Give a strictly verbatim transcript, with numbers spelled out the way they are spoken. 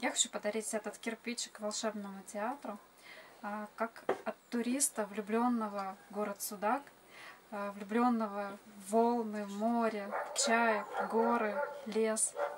Я хочу подарить этот кирпичик волшебному театру, как от туриста, влюбленного в город Судак, влюбленного в волны, море, чай, горы, лес.